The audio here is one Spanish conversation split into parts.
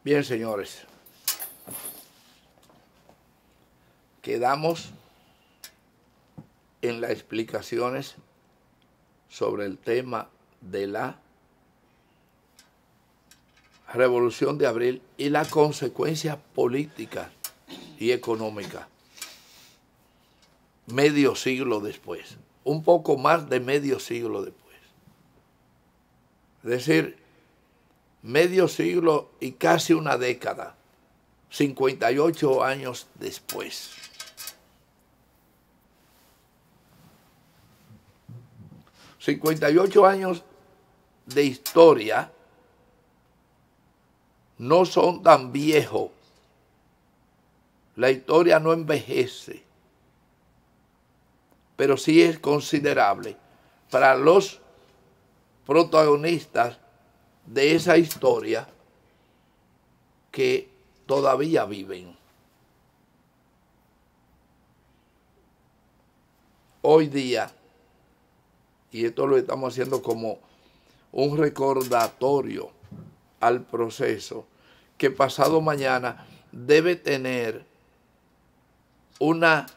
Bien, señores, quedamos en las explicaciones sobre el tema de la Revolución de Abril y las consecuencias políticas y económicas medio siglo después, un poco más de medio siglo después. Es decir, medio siglo y casi una década, 58 años después. ...58 años de historia no son tan viejos. La historia no envejece, pero sí es considerable para los protagonistas de esa historia que todavía viven. Hoy día, y esto lo estamos haciendo como un recordatorio al proceso, que pasado mañana debe tener una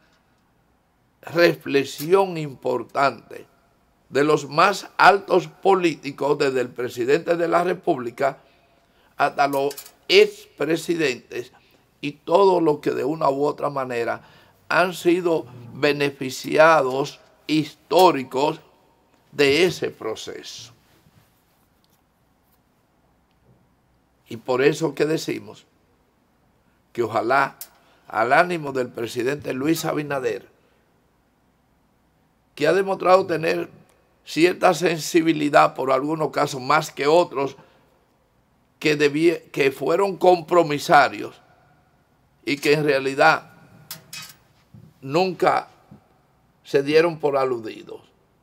reflexión importante de los más altos políticos, desde el presidente de la República hasta los expresidentes y todos los que de una u otra manera han sido beneficiados históricos de ese proceso. Y por eso que decimos que ojalá, al ánimo del presidente Luis Abinader, que ha demostrado tener cierta sensibilidad por algunos casos más que otros, que fueron compromisarios y que en realidad nunca se dieron por aludidos.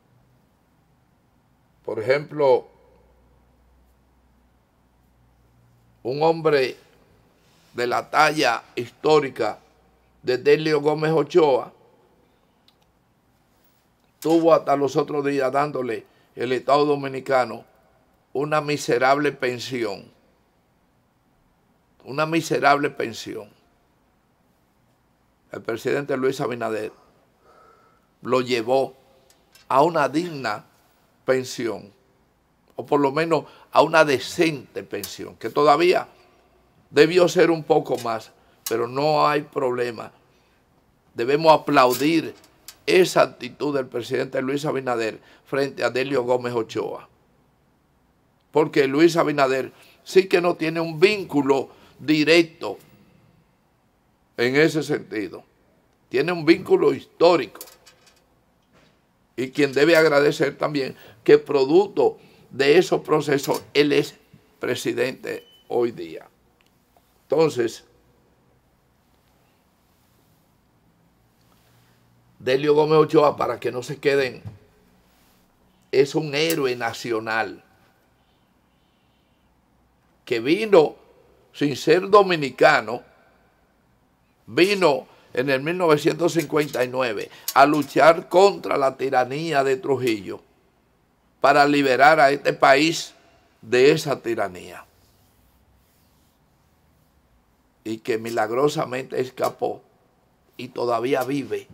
Por ejemplo, un hombre de la talla histórica de Delio Gómez Ochoa tuvo hasta los otros días dándole el Estado Dominicano una miserable pensión. Una miserable pensión. El presidente Luis Abinader lo llevó a una digna pensión, o por lo menos a una decente pensión, que todavía debió ser un poco más, pero no hay problema. Debemos aplaudir esa actitud del presidente Luis Abinader frente a Delio Gómez Ochoa, porque Luis Abinader sí que no tiene un vínculo directo en ese sentido, tiene un vínculo histórico, y quien debe agradecer también que producto de esos procesos él es presidente hoy día. Entonces, Delio Gómez Ochoa, para que no se queden, es un héroe nacional que vino sin ser dominicano, vino en el 1959 a luchar contra la tiranía de Trujillo para liberar a este país de esa tiranía, y que milagrosamente escapó y todavía vive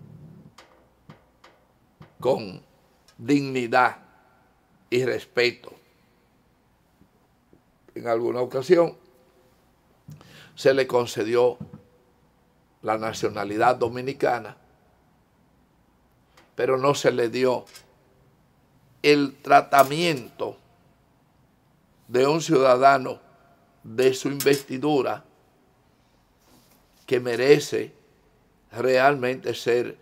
con dignidad y respeto. En alguna ocasión se le concedió la nacionalidad dominicana, pero no se le dio el tratamiento de un ciudadano de su investidura que merece realmente ser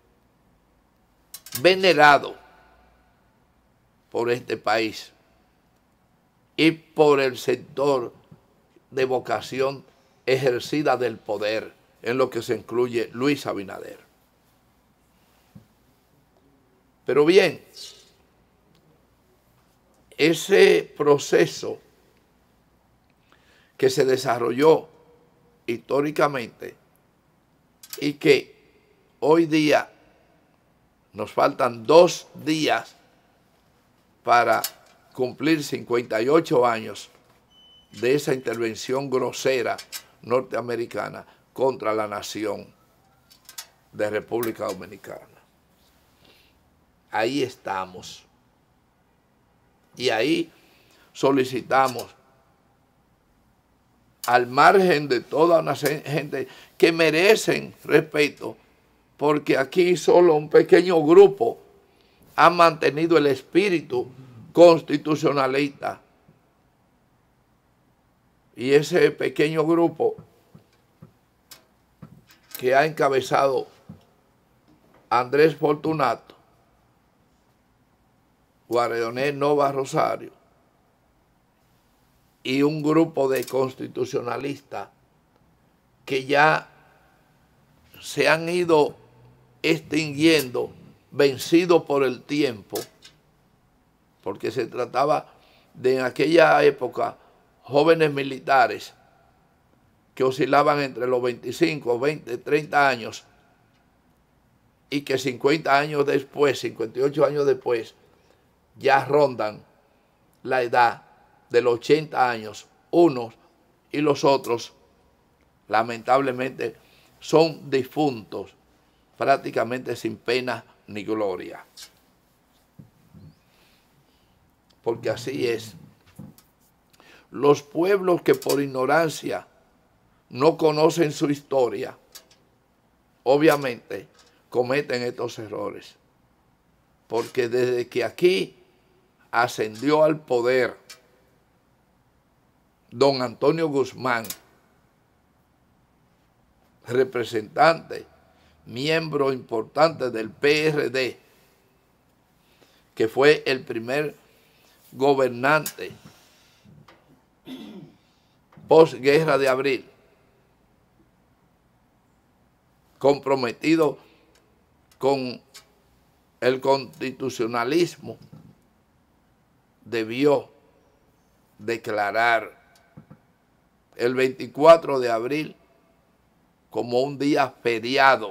venerado por este país y por el sector de vocación ejercida del poder, en lo que se incluye Luis Abinader. Pero bien, ese proceso que se desarrolló históricamente y que hoy día nos faltan 2 días para cumplir 58 años de esa intervención grosera norteamericana contra la nación de República Dominicana. Ahí estamos. Y ahí solicitamos, al margen de toda una gente que merecen respeto, porque aquí solo un pequeño grupo ha mantenido el espíritu constitucionalista. Y ese pequeño grupo que ha encabezado Andrés Fortunato, Guaridonés Nova Rosario y un grupo de constitucionalistas que ya se han ido extinguiendo, vencidos por el tiempo, porque se trataba de en aquella época jóvenes militares que oscilaban entre los 25, 20, 30 años y que 50 años después, 58 años después, ya rondan la edad de los 80 años, unos y los otros, lamentablemente, son difuntos, prácticamente sin pena ni gloria. Porque así es. Los pueblos que por ignorancia no conocen su historia, obviamente cometen estos errores. Porque desde que aquí ascendió al poder don Antonio Guzmán, representante, miembro importante del PRD, que fue el primer gobernante posguerra de abril, comprometido con el constitucionalismo, debió declarar el 24 de abril como un día feriado.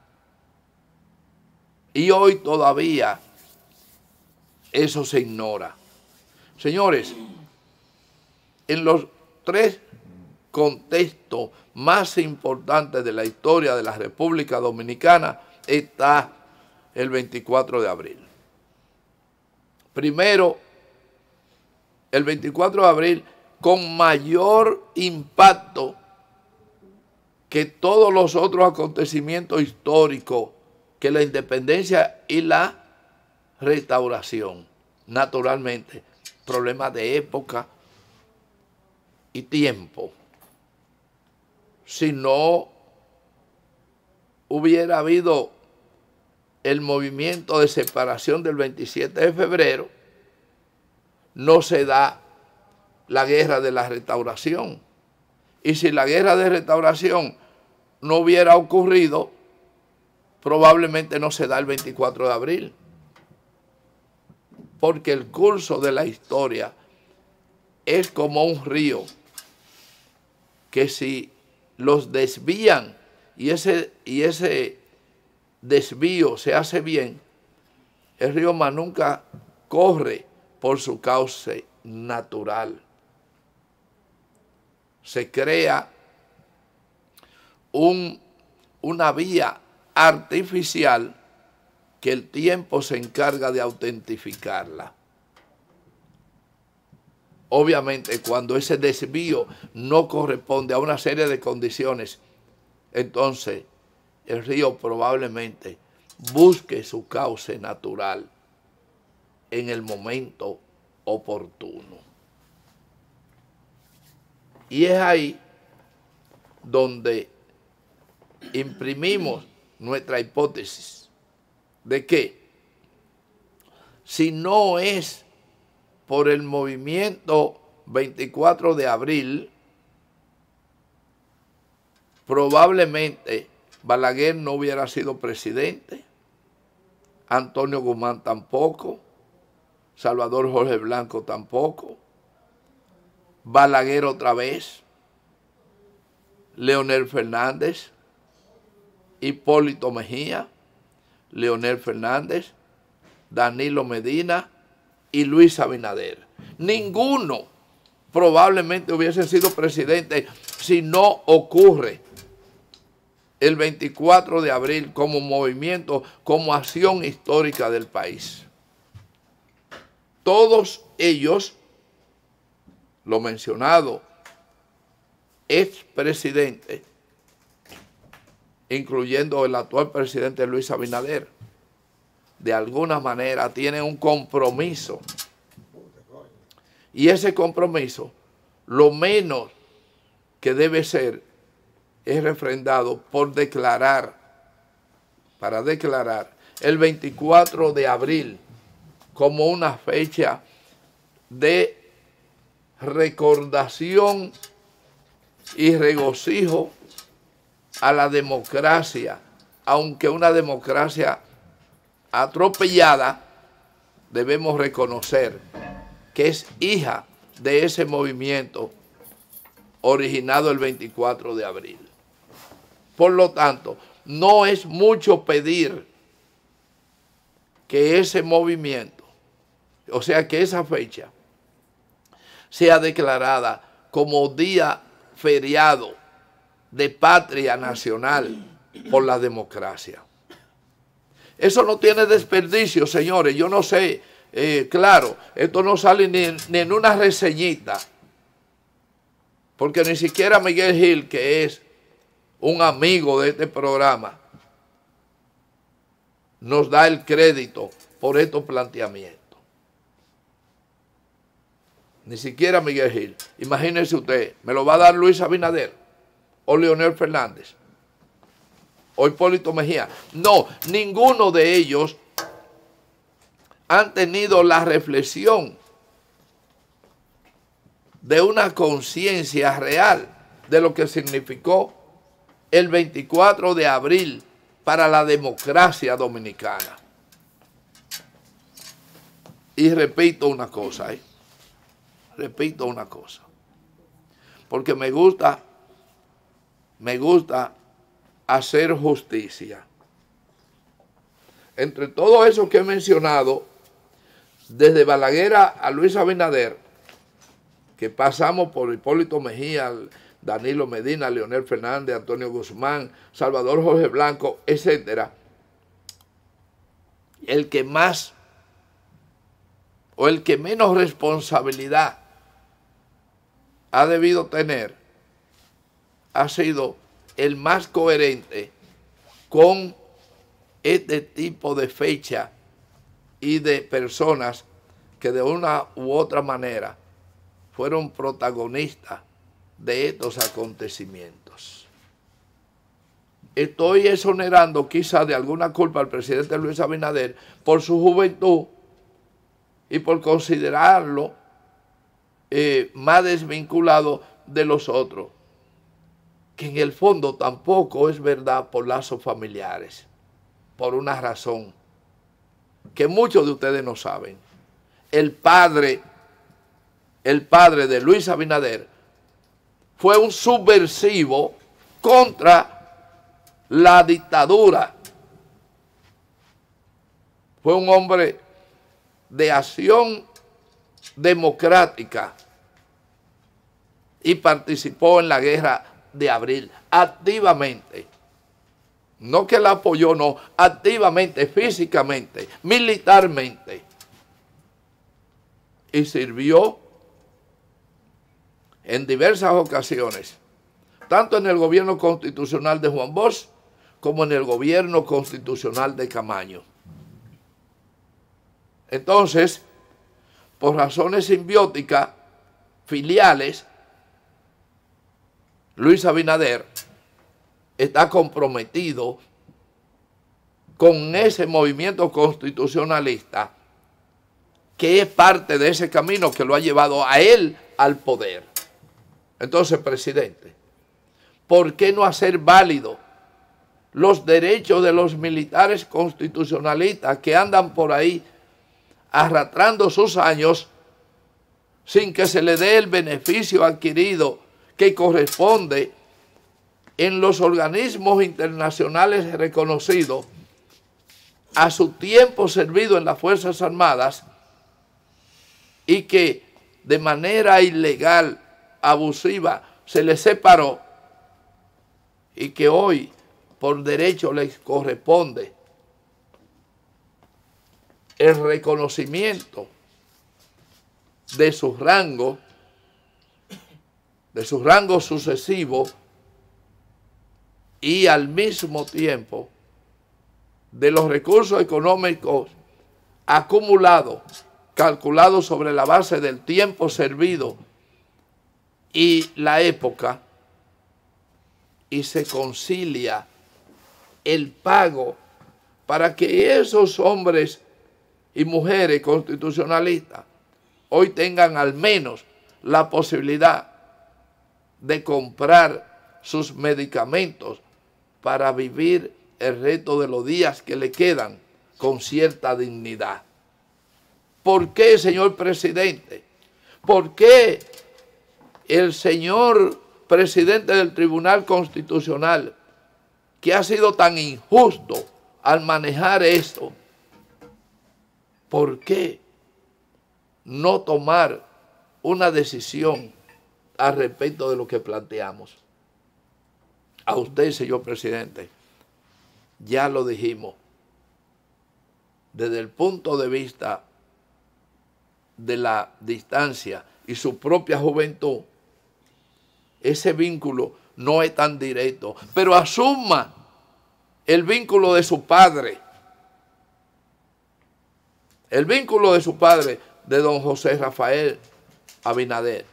Y hoy todavía eso se ignora. Señores, en los tres contextos más importantes de la historia de la República Dominicana está el 24 de abril. Primero, el 24 de abril con mayor impacto que todos los otros acontecimientos históricos, que la independencia y la restauración. Naturalmente, problemas de época y tiempo. Si no hubiera habido el movimiento de separación del 27 de febrero, no se da la guerra de la restauración. Y si la guerra de restauración no hubiera ocurrido, probablemente no se da el 24 de abril. Porque el curso de la historia es como un río que si los desvían y ese desvío se hace bien, el río más nunca corre por su cauce natural. Se crea una vía artificial que el tiempo se encarga de autentificarla. Obviamente, cuando ese desvío no corresponde a una serie de condiciones, entonces el río probablemente busque su cauce natural en el momento oportuno. Y es ahí donde imprimimos nuestra hipótesis de que si no es por el movimiento 24 de abril, probablemente Balaguer no hubiera sido presidente, Antonio Guzmán tampoco, Salvador Jorge Blanco tampoco, Balaguer otra vez, Leonel Fernández, Hipólito Mejía, Leonel Fernández, Danilo Medina y Luis Abinader. Ninguno probablemente hubiesen sido presidentes si no ocurre el 24 de abril como movimiento, como acción histórica del país. Todos ellos, lo mencionado, expresidentes, incluyendo el actual presidente Luis Abinader, de alguna manera tienen un compromiso. Y ese compromiso, lo menos que debe ser, es refrendado por declarar, para declarar el 24 de abril como una fecha de recordación y regocijo a la democracia, aunque una democracia atropellada, debemos reconocer que es hija de ese movimiento originado el 24 de abril. Por lo tanto, no es mucho pedir que ese movimiento, o sea, que esa fecha sea declarada como día feriado de patria nacional por la democracia. Eso no tiene desperdicio, señores. Yo no sé, claro, esto no sale ni en una reseñita, porque ni siquiera Miguel Gil, que es un amigo de este programa, nos da el crédito por estos planteamientos. Ni siquiera Miguel Gil. Imagínense usted, ¿me lo va a dar Luis Abinader o Leonel Fernández o Hipólito Mejía? No, ninguno de ellos han tenido la reflexión de una conciencia real de lo que significó el 24 de abril para la democracia dominicana. Y repito una cosa, repito una cosa, porque me gusta hacer justicia. Entre todo eso que he mencionado, desde Balaguer a Luis Abinader, que pasamos por Hipólito Mejía, Danilo Medina, Leonel Fernández, Antonio Guzmán, Salvador Jorge Blanco, etc. El que más o el que menos responsabilidad ha debido tener ha sido el más coherente con este tipo de fecha y de personas que de una u otra manera fueron protagonistas de estos acontecimientos. Estoy exonerando quizá de alguna culpa al presidente Luis Abinader por su juventud y por considerarlo más desvinculado de los otros, que en el fondo tampoco es verdad por lazos familiares, por una razón que muchos de ustedes no saben. El padre de Luis Abinader fue un subversivo contra la dictadura. Fue un hombre de acción democrática y participó en la guerra de abril activamente. No que la apoyó, no, activamente, físicamente, militarmente. Y sirvió en diversas ocasiones, tanto en el gobierno constitucional de Juan Bosch como en el gobierno constitucional de Camaño. Entonces, por razones simbióticas, filiales, Luis Abinader está comprometido con ese movimiento constitucionalista que es parte de ese camino que lo ha llevado a él al poder. Entonces, presidente, ¿por qué no hacer válido los derechos de los militares constitucionalistas que andan por ahí arrastrando sus años sin que se le dé el beneficio adquirido que corresponde en los organismos internacionales reconocidos a su tiempo servido en las Fuerzas Armadas, y que de manera ilegal, abusiva, se les separó y que hoy por derecho les corresponde el reconocimiento de sus rangos sucesivos y al mismo tiempo de los recursos económicos acumulados, calculados sobre la base del tiempo servido y la época, y se concilia el pago para que esos hombres y mujeres constitucionalistas hoy tengan al menos la posibilidad de comprar sus medicamentos para vivir el resto de los días que le quedan con cierta dignidad. ¿Por qué, señor presidente? ¿Por qué el señor presidente del Tribunal Constitucional, que ha sido tan injusto al manejar esto, por qué no tomar una decisión al respecto de lo que planteamos? A usted, señor presidente, ya lo dijimos, desde el punto de vista de la distancia y su propia juventud, ese vínculo no es tan directo, pero asuma el vínculo de su padre, el vínculo de su padre, de don José Rafael Abinader,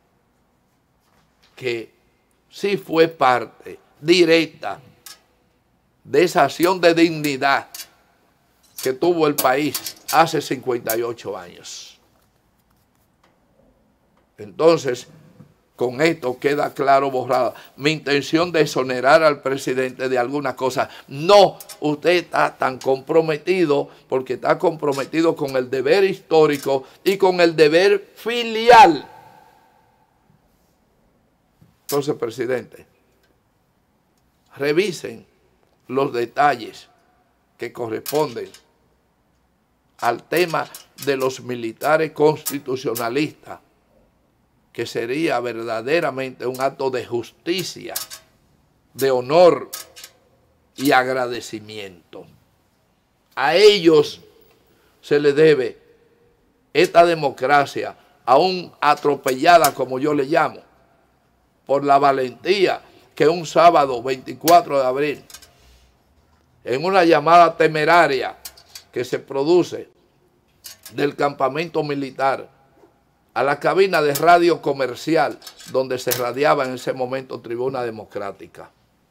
que sí fue parte directa de esa acción de dignidad que tuvo el país hace 58 años. Entonces, con esto queda claro, borrada mi intención de exonerar al presidente de alguna cosa. No, usted está tan comprometido porque está comprometido con el deber histórico y con el deber filial. Entonces, presidente, revisen los detalles que corresponden al tema de los militares constitucionalistas, que sería verdaderamente un acto de justicia, de honor y agradecimiento. A ellos se les debe esta democracia, aún atropellada como yo le llamo, por la valentía que un sábado 24 de abril, en una llamada temeraria que se produce del campamento militar a la cabina de radio comercial donde se radiaba en ese momento Tribuna Democrática.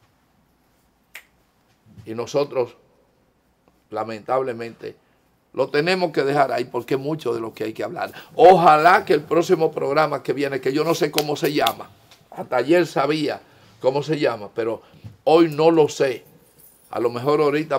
Y nosotros, lamentablemente, lo tenemos que dejar ahí porque es mucho de lo que hay que hablar. Ojalá que el próximo programa que viene, que yo no sé cómo se llama, hasta ayer sabía cómo se llama, pero hoy no lo sé. A lo mejor ahorita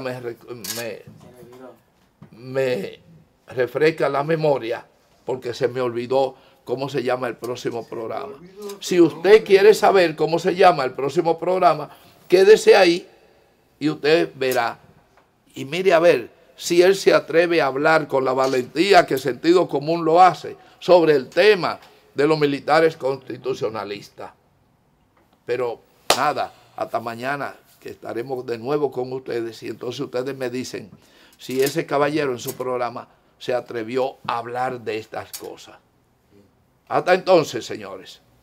me refresca la memoria porque se me olvidó cómo se llama el próximo programa. Si usted quiere saber cómo se llama el próximo programa, quédese ahí y usted verá. Y mire a ver si él se atreve a hablar con la valentía que sentido común lo hace sobre el tema de los militares constitucionalistas. Pero nada, hasta mañana que estaremos de nuevo con ustedes y entonces ustedes me dicen si ese caballero en su programa se atrevió a hablar de estas cosas. Hasta entonces, señores.